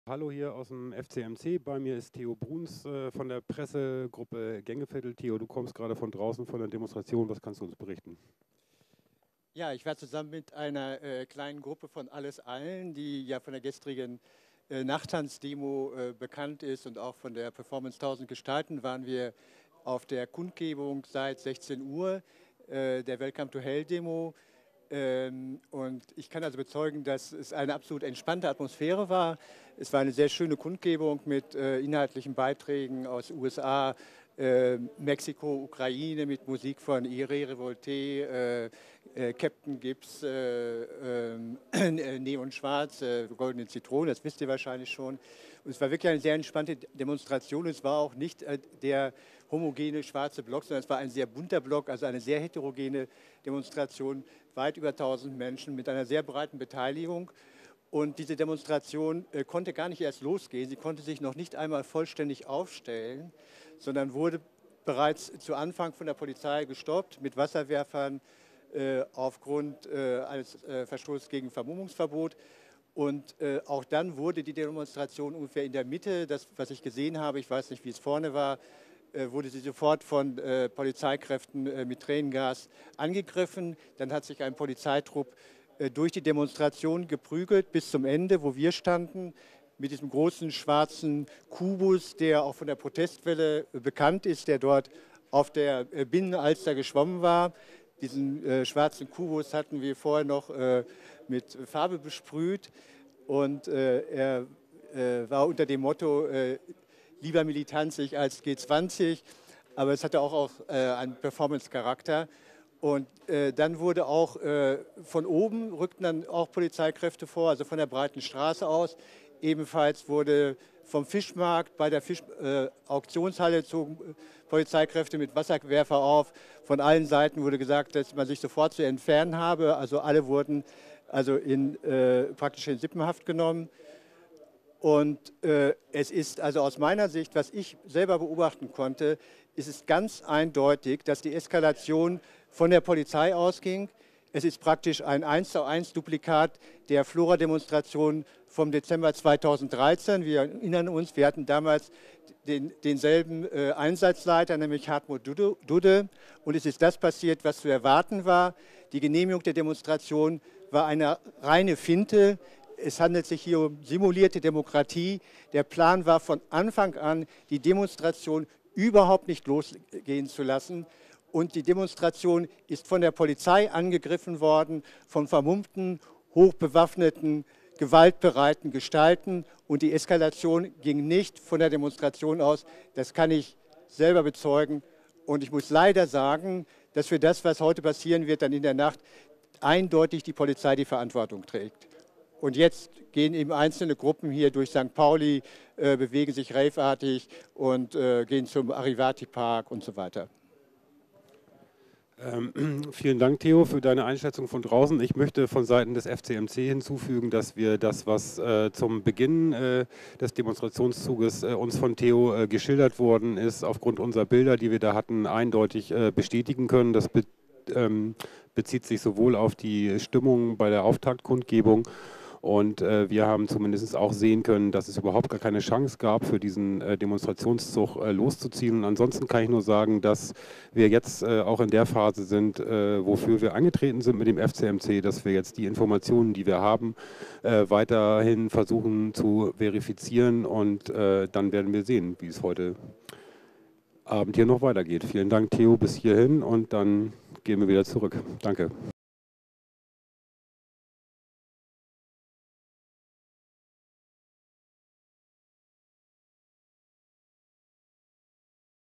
Hallo hier aus dem FCMC. Bei mir ist Theo Bruns von der Pressegruppe Gängeviertel. Theo, du kommst gerade von draußen von der Demonstration. Was kannst du uns berichten? Ja, ich war zusammen mit einer kleinen Gruppe von Alles Allen, die ja von der gestrigen Nachttanzdemo bekannt ist, und auch von der Performance 1000 Gestalten waren wir auf der Kundgebung seit 16 Uhr, der Welcome to Hell Demo. Und ich kann also bezeugen, dass es eine absolut entspannte Atmosphäre war. Es war eine sehr schöne Kundgebung mit inhaltlichen Beiträgen aus USA, Mexiko, Ukraine, mit Musik von Iré Revolté, Captain Gibbs, Neon Schwarz, Goldene Zitrone, das wisst ihr wahrscheinlich schon. Und es war wirklich eine sehr entspannte Demonstration. Es war auch nicht der homogene schwarze Block, sondern es war ein sehr bunter Block, also eine sehr heterogene Demonstration, weit über 1000 Menschen mit einer sehr breiten Beteiligung. Und diese Demonstration konnte gar nicht erst losgehen. Sie konnte sich noch nicht einmal vollständig aufstellen, sondern wurde bereits zu Anfang von der Polizei gestoppt mit Wasserwerfern aufgrund eines Verstoßes gegen Vermummungsverbot. Und auch dann wurde die Demonstration ungefähr in der Mitte, das, was ich gesehen habe, ich weiß nicht, wie es vorne war, wurde sie sofort von Polizeikräften mit Tränengas angegriffen. Dann hat sich ein Polizeitrupp durch die Demonstration geprügelt bis zum Ende, wo wir standen, mit diesem großen schwarzen Kubus, der auch von der Protestwelle bekannt ist, der dort auf der Binnenalster geschwommen war. Diesen schwarzen Kubus hatten wir vorher noch mit Farbe besprüht, und er war unter dem Motto lieber militanzig als G20, aber es hatte auch einen Performance-Charakter. Und dann wurde auch von oben, rückten dann auch Polizeikräfte vor, also von der breiten Straße aus. Ebenfalls wurde vom Fischmarkt bei der Auktionshalle zogen Polizeikräfte mit Wasserwerfer auf. Von allen Seiten wurde gesagt, dass man sich sofort zu entfernen habe. Also alle wurden also praktisch in Sippenhaft genommen. Und es ist also aus meiner Sicht, was ich selber beobachten konnte, ist es ganz eindeutig, dass die Eskalation von der Polizei ausging. Es ist praktisch ein 1:1 Duplikat der Flora-Demonstration vom Dezember 2013. Wir erinnern uns, wir hatten damals denselben Einsatzleiter, nämlich Hartmut Dudde. Und es ist das passiert, was zu erwarten war. Die Genehmigung der Demonstration war eine reine Finte. Es handelt sich hier um simulierte Demokratie. Der Plan war von Anfang an, die Demonstration überhaupt nicht losgehen zu lassen. Und die Demonstration ist von der Polizei angegriffen worden, von vermummten, hochbewaffneten, gewaltbereiten Gestalten. Und die Eskalation ging nicht von der Demonstration aus. Das kann ich selber bezeugen. Und ich muss leider sagen, dass für das, was heute passieren wird, dann in der Nacht eindeutig die Polizei die Verantwortung trägt. Und jetzt gehen eben einzelne Gruppen hier durch St. Pauli, bewegen sich raveartig und gehen zum Arrivati Park und so weiter. Vielen Dank, Theo, für deine Einschätzung von draußen. Ich möchte von Seiten des FCMC hinzufügen, dass wir das, was zum Beginn des Demonstrationszuges uns von Theo geschildert worden ist, aufgrund unserer Bilder, die wir da hatten, eindeutig bestätigen können. Das bezieht sich sowohl auf die Stimmung bei der Auftaktkundgebung, und wir haben zumindest auch sehen können, dass es überhaupt gar keine Chance gab, für diesen Demonstrationszug loszuziehen. Und ansonsten kann ich nur sagen, dass wir jetzt auch in der Phase sind, wofür wir angetreten sind mit dem FCMC, dass wir jetzt die Informationen, die wir haben, weiterhin versuchen zu verifizieren, und dann werden wir sehen, wie es heute Abend hier noch weitergeht. Vielen Dank, Theo, bis hierhin, und dann gehen wir wieder zurück. Danke.